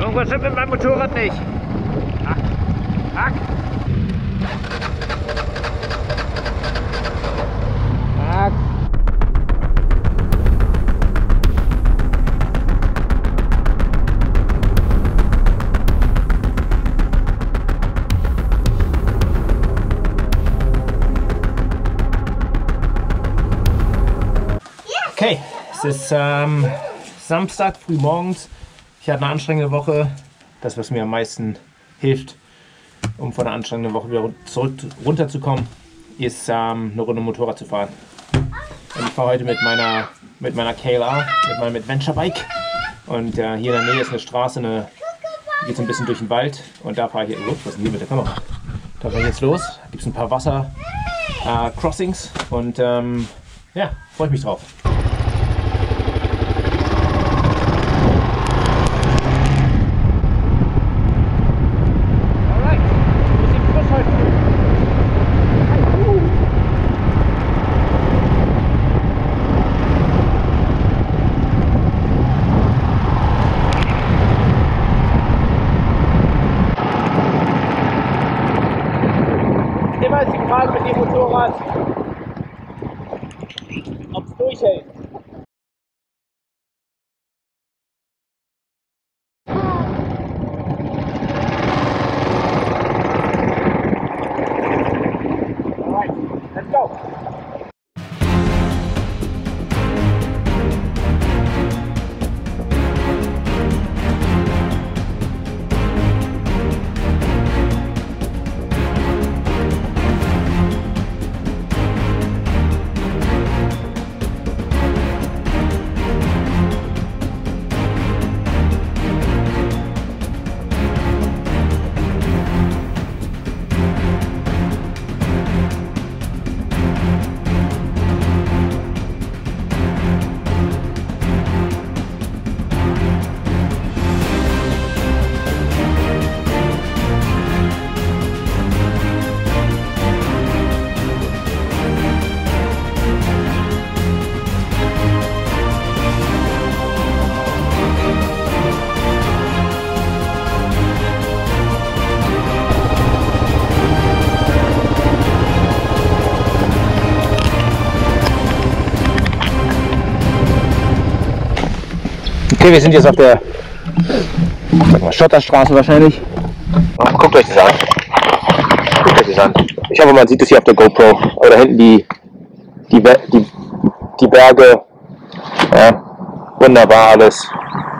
Irgendwas stimmt mit meinem Motorrad nicht. Hack. Hack. Hack. Okay, es ist Samstag früh morgens. Ich hatte eine anstrengende Woche. Das, was mir am meisten hilft, um von einer anstrengenden Woche wieder runterzukommen, ist eine Runde Motorrad zu fahren. Und ich fahre heute mit meiner KLR, mit meinem Adventure Bike. Und hier in der Nähe ist eine Straße, die geht so ein bisschen durch den Wald. Und da fahre ich, was ist denn hier mit der Kamera? Da fahre ich jetzt los. Da gibt es ein paar Wasser-Crossings und ja, freue ich mich drauf. Immer ist die Frage mit dem Motorrad, ob es durchhält. Alright, let's go. Okay, wir sind jetzt auf der, sag mal, Schotterstraße wahrscheinlich. Oh, guckt euch das an. Guckt euch das an. Ich hoffe, man sieht es hier auf der GoPro. Aber da hinten die Berge. Ja, wunderbar alles.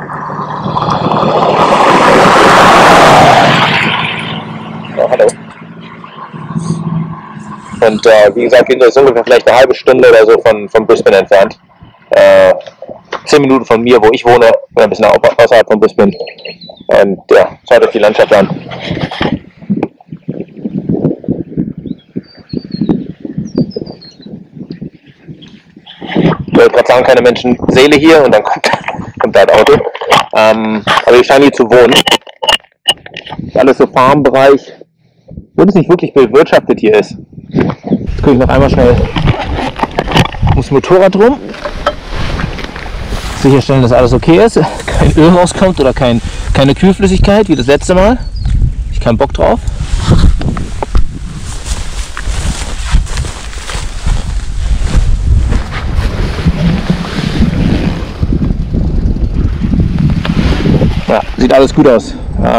Oh, hallo. Und wie gesagt, wir sind ungefähr vielleicht eine halbe Stunde oder so von Brisbane entfernt. 10 Minuten von mir, wo ich wohne, oder ein bisschen außerhalb von Brisbane. Und ja, schaut euch die Landschaft an. Ich wollte gerade sagen, keine Menschenseele hier und dann kommt da ein Auto. Aber wir scheinen hier zu wohnen. Das ist alles so Farmbereich, wo es nicht wirklich bewirtschaftet hier ist. Jetzt gucke ich noch einmal schnell ums Motorrad rum. Sicherstellen, dass alles okay ist, kein Öl rauskommt oder keine Kühlflüssigkeit wie das letzte Mal. Ich keinen Bock drauf. Ja, sieht alles gut aus.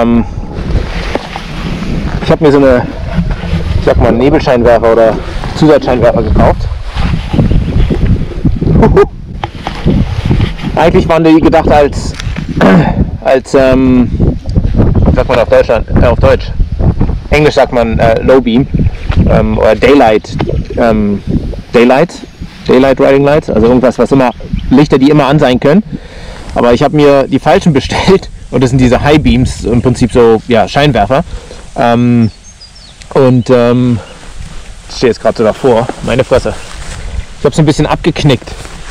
Ich habe mir so eine, ich sag mal, Nebelscheinwerfer oder Zusatzscheinwerfer gekauft. Eigentlich waren die gedacht als sagt man auf Deutsch. Englisch sagt man Low Beam oder Daylight Riding Lights, also irgendwas, was immer Lichter, die immer an sein können. Aber ich habe mir die falschen bestellt und das sind diese High Beams, im Prinzip so, ja, Scheinwerfer. Ich stehe jetzt gerade so davor, meine Fresse. Ich habe es ein bisschen abgeknickt.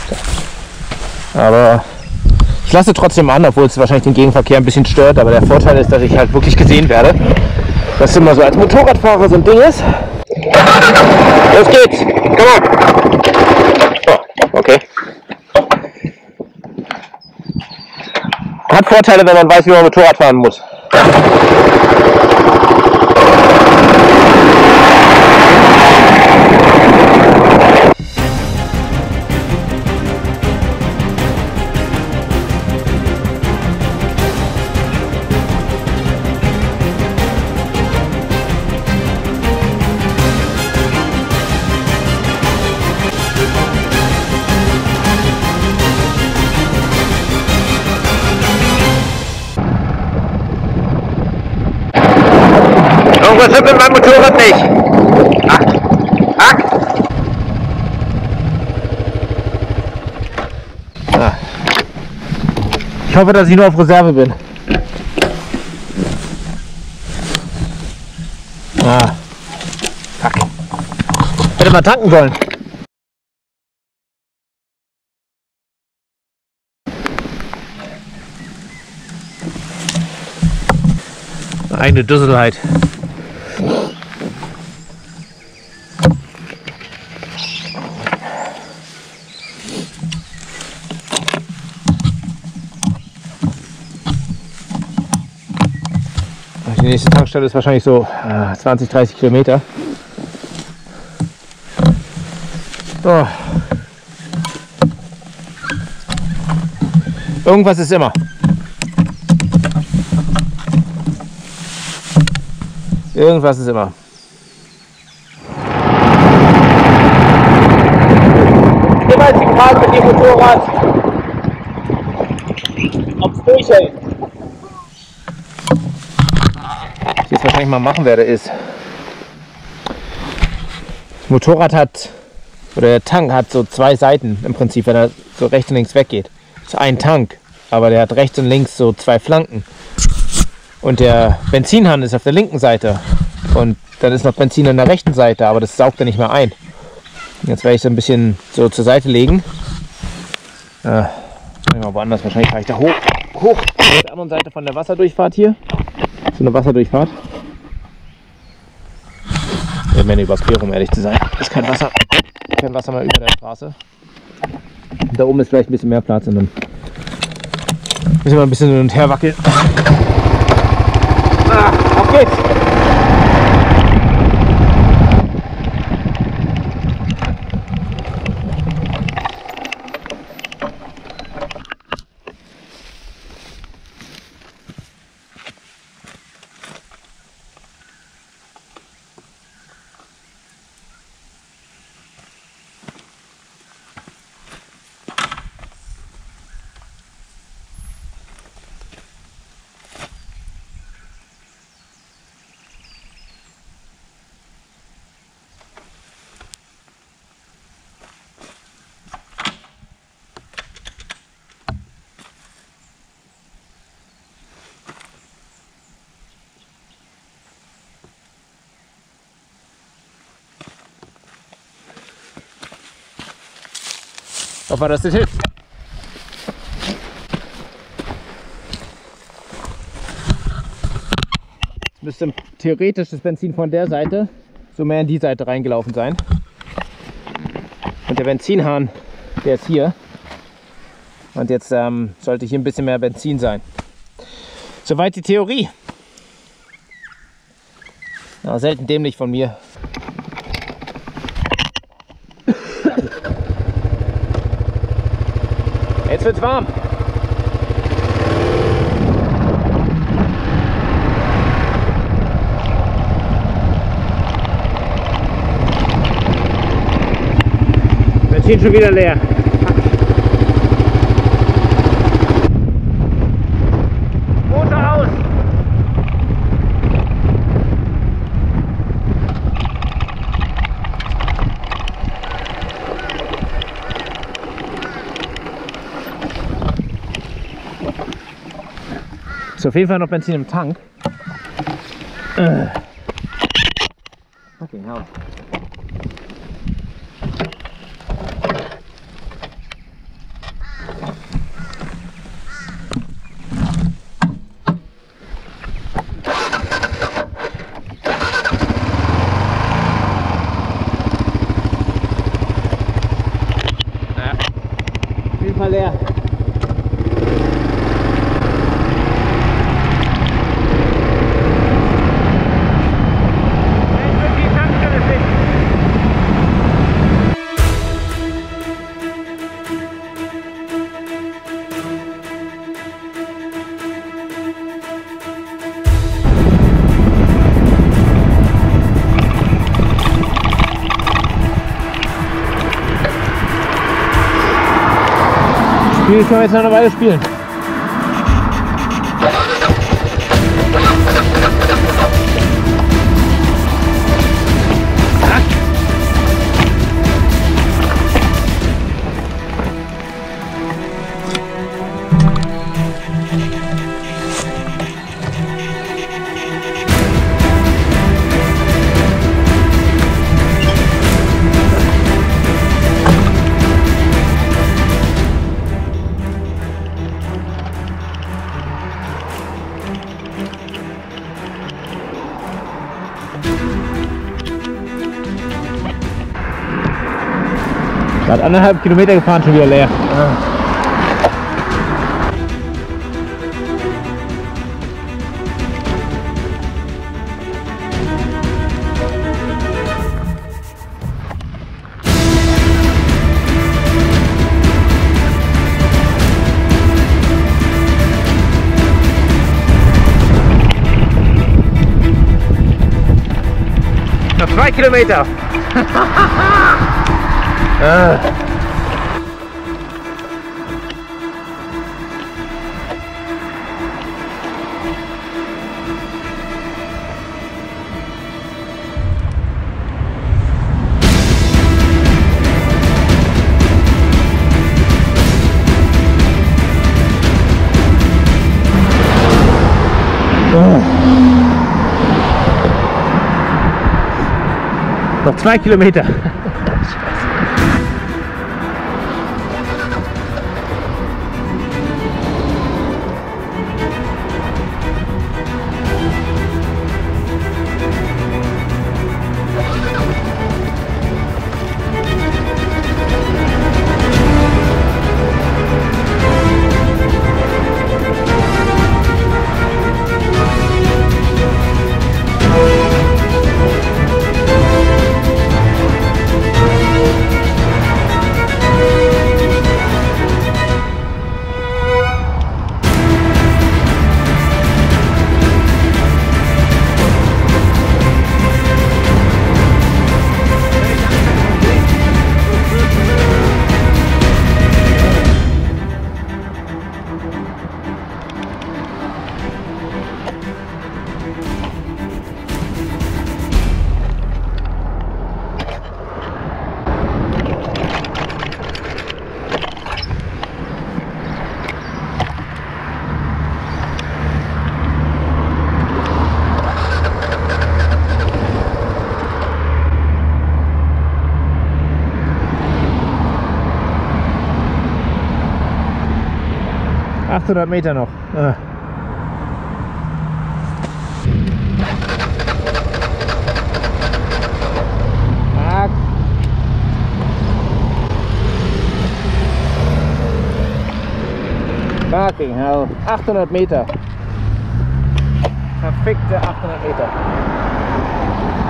Aber ich lasse trotzdem an, obwohl es wahrscheinlich den Gegenverkehr ein bisschen stört. Aber der Vorteil ist, dass ich halt wirklich gesehen werde. Was immer so als Motorradfahrer so ein Ding ist. Los geht's! Komm on! Oh, okay. hat Vorteile, wenn man weiß, wie man Motorrad fahren muss. Irgendwas stimmt mit meinem Motorrad nicht. Hack! Ah. Ich hoffe, dass ich nur auf Reserve bin. Fuck. Hätte mal tanken sollen. Eine Dusselheit. Die nächste Tankstelle ist wahrscheinlich so 20, 30 Kilometer. Oh. Irgendwas ist immer. Irgendwas ist immer. Immer ist die Frage mit dem Motorrad, ob es durchhält. Was ich jetzt wahrscheinlich mal machen werde, ist, das Motorrad hat, oder der Tank hat so zwei Seiten im Prinzip, wenn er so rechts und links weggeht. Das ist ein Tank, aber der hat rechts und links so zwei Flanken. Und der Benzinhahn ist auf der linken Seite und dann ist noch Benzin an der rechten Seite, aber das saugt er nicht mehr ein. Jetzt werde ich so ein bisschen so zur Seite legen. Mal woanders, wahrscheinlich fahre ich da hoch auf der anderen Seite von der Wasserdurchfahrt hier. So eine Wasserdurchfahrt. Ja, mehr eine Überquerung, ehrlich zu sein. Ist kein Wasser mehr über der Straße. Da oben ist vielleicht ein bisschen mehr Platz und dann müssen wir ein bisschen hin und her wackeln. Auf geht's! Ob er das nicht hilft. Jetzt müsste theoretisch das Benzin von der Seite so mehr in die Seite reingelaufen sein. Und der Benzinhahn, der ist hier. Und jetzt sollte hier ein bisschen mehr Benzin sein. Soweit die Theorie. Ja, selten dämlich von mir. Jetzt wird's warm. Benzin schon wieder leer. Motor aus. Ist auf jeden Fall noch Benzin im Tank. Okay, hell. Naja, auf jeden Fall leer. Spiel können wir jetzt noch eine Weile spielen. Hat 1,5 Kilometer gefahren, schon wieder leer. Noch 2 Kilometer. Noch 2 Kilometer. Meter noch. Fucking hell. 800 Meter. Perfekte 800 Meter.